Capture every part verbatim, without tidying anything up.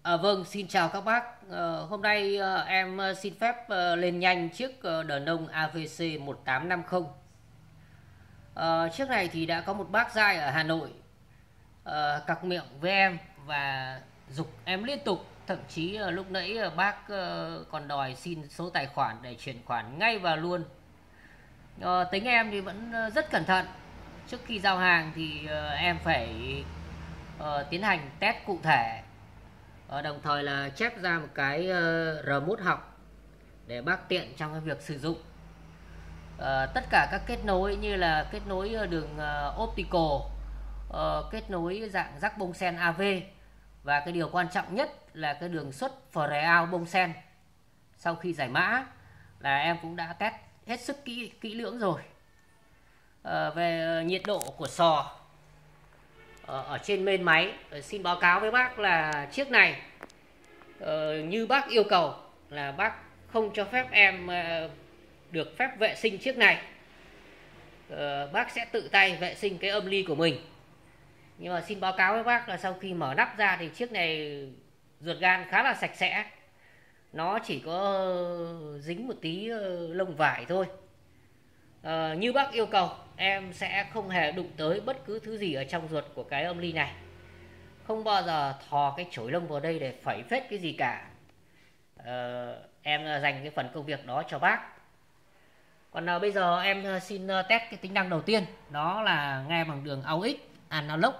À, vâng, xin chào các bác. À, hôm nay à, em à, xin phép à, lên nhanh chiếc à, Denon a vê xê một tám năm không. À, chiếc này thì đã có một bác giai ở Hà Nội à, cặc miệng với em và giục em liên tục. Thậm chí à, lúc nãy à, bác à, còn đòi xin số tài khoản để chuyển khoản ngay vào luôn. À, tính em thì vẫn à, rất cẩn thận. Trước khi giao hàng thì à, em phải à, tiến hành test cụ thể. Ờ, đồng thời là chép ra một cái uh, remote học để bác tiện trong cái việc sử dụng. uh, tất cả các kết nối như là kết nối đường uh, optical, uh, kết nối dạng rắc bông sen a vê, và cái điều quan trọng nhất là cái đường xuất Freout bông sen. Sau khi giải mã là em cũng đã test hết sức kỹ kỹ lưỡng rồi. uh, về nhiệt độ của sò ở trên main máy, xin báo cáo với bác là chiếc này uh, như bác yêu cầu là bác không cho phép em uh, được phép vệ sinh chiếc này. uh, Bác sẽ tự tay vệ sinh cái âm ly của mình. Nhưng mà xin báo cáo với bác là sau khi mở nắp ra thì chiếc này ruột gan khá là sạch sẽ. Nó chỉ có dính một tí uh, lông vải thôi. Uh, như bác yêu cầu, em sẽ không hề đụng tới bất cứ thứ gì ở trong ruột của cái âm ly này. Không bao giờ thò cái chổi lông vào đây để phẩy phết cái gì cả. uh, Em dành cái phần công việc đó cho bác. Còn uh, bây giờ em xin uh, test cái tính năng đầu tiên. Đó là nghe bằng đường a u ích analog.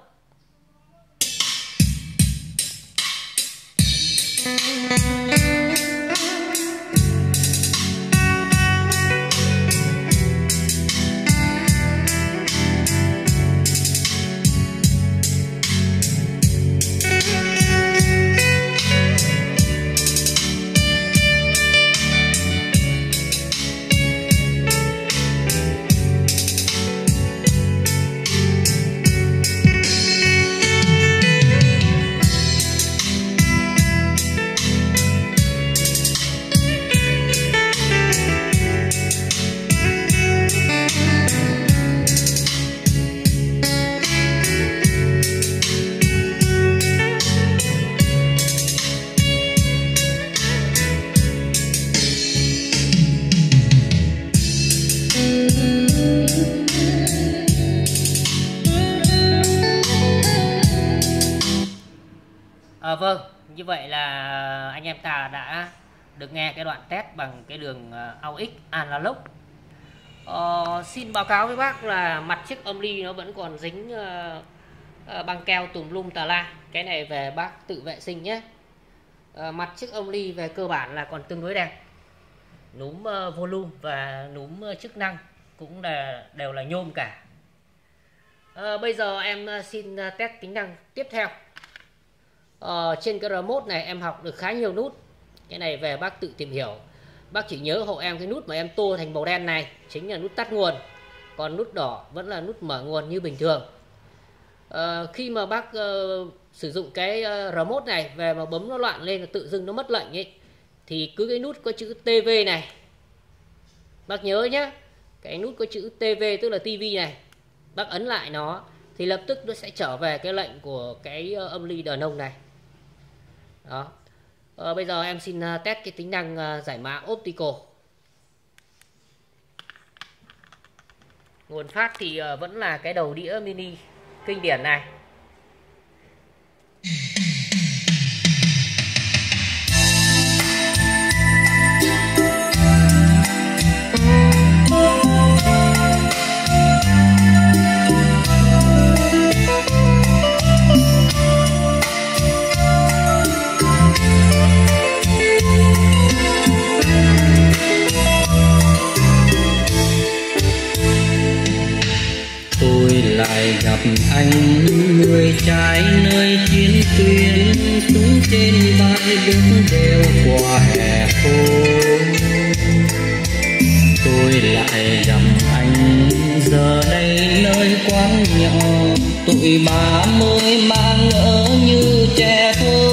À, vâng, như vậy là anh em ta đã được nghe cái đoạn test bằng cái đường a u ích analog. Ờ, xin báo cáo với bác là mặt chiếc âm ly nó vẫn còn dính uh, uh, băng keo tùm lum tà la. Cái này về bác tự vệ sinh nhé. Uh, mặt chiếc âm ly về cơ bản là còn tương đối đẹp. Núm uh, volume và núm uh, chức năng cũng là đều là nhôm cả. Uh, bây giờ em uh, xin uh, test tính năng tiếp theo. Ờ, trên cái remote này em học được khá nhiều nút. Cái này về bác tự tìm hiểu. Bác chỉ nhớ hộ em cái nút mà em tô thành màu đen này chính là nút tắt nguồn. Còn nút đỏ vẫn là nút mở nguồn như bình thường. ờ, Khi mà bác uh, sử dụng cái uh, remote này về mà bấm nó loạn lên, tự dưng nó mất lệnh ấy, thì cứ cái nút có chữ tê vê này bác nhớ nhé. Cái nút có chữ tê vê tức là tivi này, bác ấn lại nó thì lập tức nó sẽ trở về cái lệnh của cái uh, âm ly Denon này. Đó. Ờ, bây giờ em xin uh, test cái tính năng uh, giải mã optical. Nguồn phát thì uh, vẫn là cái đầu đĩa mini kinh điển này. Lại gặp anh người trai nơi chiến tuyến, xuống trên bãi đứng đều qua hè phố. Tôi lại gặp anh giờ đây nơi quán nhỏ, tuổi ba mươi mang ngỡ như trẻ thơ.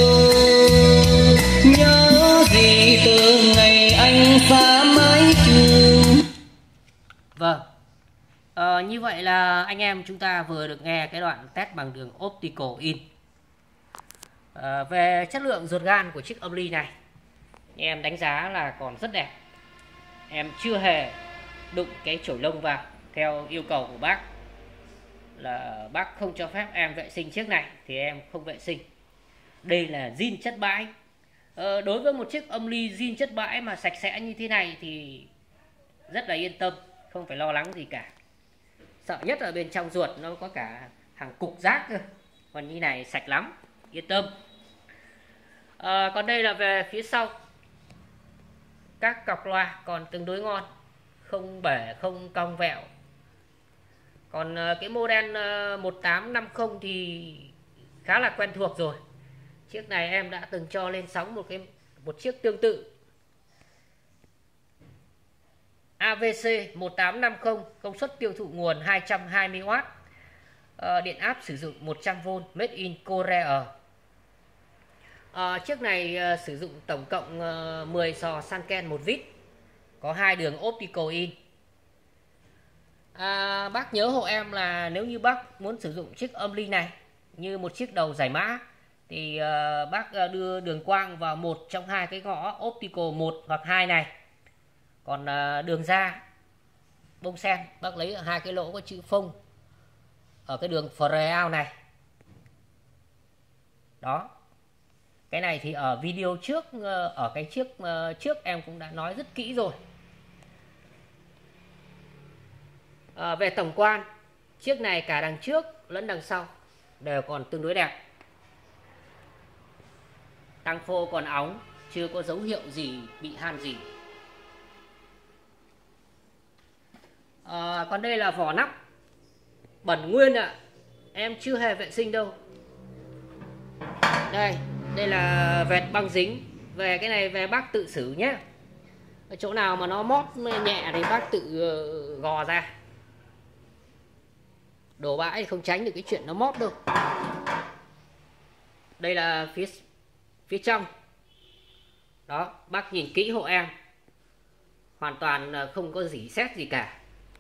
Nhớ gì từ ngày anh xa mái trường. Vâng. Ờ, như vậy là anh em chúng ta vừa được nghe cái đoạn test bằng đường optical in. À, về chất lượng ruột gan của chiếc âm ly này, em đánh giá là còn rất đẹp. Em chưa hề đụng cái chổi lông vào. Theo yêu cầu của bác là bác không cho phép em vệ sinh chiếc này thì em không vệ sinh. Đây là zin chất bãi. ờ, Đối với một chiếc âm ly zin chất bãi mà sạch sẽ như thế này thì rất là yên tâm, không phải lo lắng gì cả. Sợ nhất ở bên trong ruột nó có cả hàng cục rác cơ, còn như này sạch lắm, yên tâm. à, Còn đây là về phía sau. Các cọc loa còn tương đối ngon, không bể, không cong vẹo. Còn cái model một tám năm không thì khá là quen thuộc rồi. Chiếc này em đã từng cho lên sóng một cái một chiếc tương tự a vê xê một tám năm không, công suất tiêu thụ nguồn hai trăm hai mươi oát, à, điện áp sử dụng một trăm vôn, made in Korea. à, Chiếc này à, sử dụng tổng cộng à, mười sò Sanken một vít, có hai đường optical in. à, Bác nhớ hộ em là nếu như bác muốn sử dụng chiếc âm ly này như một chiếc đầu giải mã thì uh, bác uh, đưa đường quang vào một trong hai cái ngõ optical một hoặc hai này. Còn uh, đường ra bông sen bác lấy ở hai cái lỗ có chữ phông ở cái đường Freao này. Đó. Cái này thì ở video trước, uh, ở cái chiếc uh, trước em cũng đã nói rất kỹ rồi. À, về tổng quan, chiếc này cả đằng trước lẫn đằng sau đều còn tương đối đẹp. Tăng phô còn óng, chưa có dấu hiệu gì bị han gì. à, Còn đây là vỏ nắp bẩn nguyên ạ, à. Em chưa hề vệ sinh đâu. Đây, đây là vệt băng dính. Về cái này về bác tự xử nhé. Ở chỗ nào mà nó mót nhẹ thì bác tự gò ra. Đổ bãi không tránh được cái chuyện nó mót đâu. Đây là phía phía trong. Đó, bác nhìn kỹ hộ em. Hoàn toàn không có rỉ sét gì cả.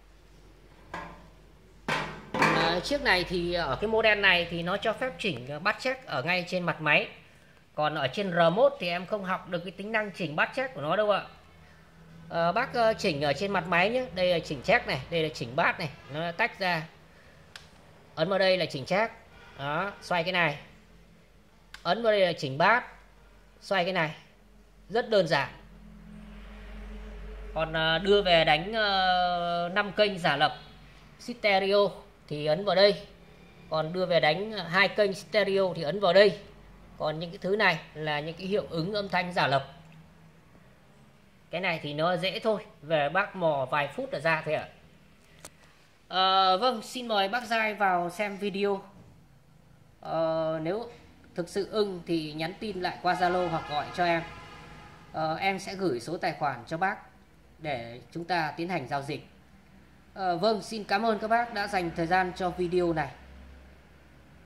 à, Chiếc này thì ở cái model này thì nó cho phép chỉnh bắt check ở ngay trên mặt máy. Còn ở trên remote thì em không học được cái tính năng chỉnh bắt check của nó đâu ạ. à, Bác chỉnh ở trên mặt máy nhé. Đây là chỉnh check này, đây là chỉnh bát này, nó tách ra. Ấn vào đây là chỉnh check. Đó, xoay cái này. Ấn vào đây là chỉnh bát, xoay cái này. Rất đơn giản. Còn đưa về đánh năm kênh giả lập stereo thì ấn vào đây. Còn đưa về đánh hai kênh stereo thì ấn vào đây. Còn những cái thứ này là những cái hiệu ứng âm thanh giả lập. Cái này thì nó dễ thôi, về bác mò vài phút là ra thôi ạ. À, vâng, xin mời bác Giai vào xem video. à, Nếu thực sự ưng thì nhắn tin lại qua Zalo hoặc gọi cho em. à, Em sẽ gửi số tài khoản cho bác để chúng ta tiến hành giao dịch. à, Vâng, xin cảm ơn các bác đã dành thời gian cho video này.